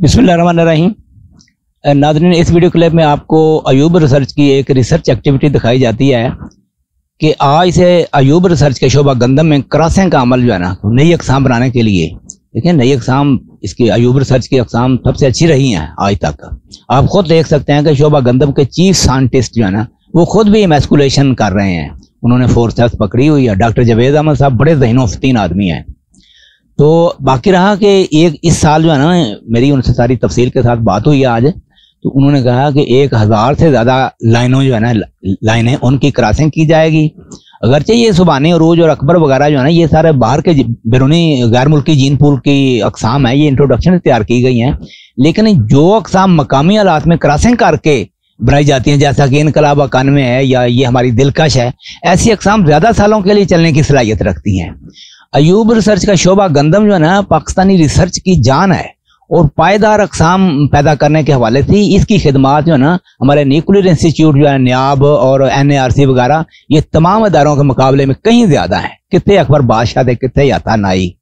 बिस्मिल्लाहिर्रहमानिर्रहीम। नाज़रीन, इस वीडियो क्लिप में आपको अयूब रिसर्च की एक रिसर्च एक्टिविटी दिखाई जाती है कि आज से अयूब रिसर्च के शोबा गंदम में क्रॉसिंग का अमल जो है ना नई अक़साम बनाने के लिए, देखिए नई अक़साम इसकी अयूब रिसर्च की अक़साम सबसे अच्छी रही हैं आज तक। आप खुद देख सकते हैं कि शोबा गंदम के चीफ साइंटिस्ट जो है ना वो खुद भी इमेस्कुलेशन कर रहे हैं। उन्होंने फोर्सेस पकड़ी हुई है। डॉक्टर जावेद अहमद साहब बड़े ज़हीनो फतीन आदमी हैं। तो बाकी रहा कि एक इस साल जो है ना मेरी उनसे सारी तफसील के साथ बात हुई आज, तो उन्होंने कहा कि 1000 से ज़्यादा लाइनों जो है ना लाइनें उनकी क्रॉसिंग की जाएगी। अगरचे ये सुबानी अरूज और अकबर वगैरह जो है ना ये सारे बाहर के बैरूनी गैर मुल्की जीन पूल की अकसाम है, ये इंट्रोडक्शन तैयार की गई हैं, लेकिन जो अकसाम मकामी हालात में क्रॉसिंग करके बनाई जाती हैं जैसा कि इनकलाब 91 है या ये हमारी दिलकश है, ऐसी अकसाम ज़्यादा सालों के लिए चलने की सलाहियत रखती हैं। अयूब रिसर्च का शोबा गंदम जो है ना पाकिस्तानी रिसर्च की जान है और पायदार अकसाम पैदा करने के हवाले से इसकी खिदमात जो है ना हमारे न्यूक्लियर इंस्टीट्यूट जो है न्याब और NARC वगैरह ये तमाम इदारों के मुकाबले में कहीं ज़्यादा है। कितने अकबर बादशाह थे, कितने याता नाई।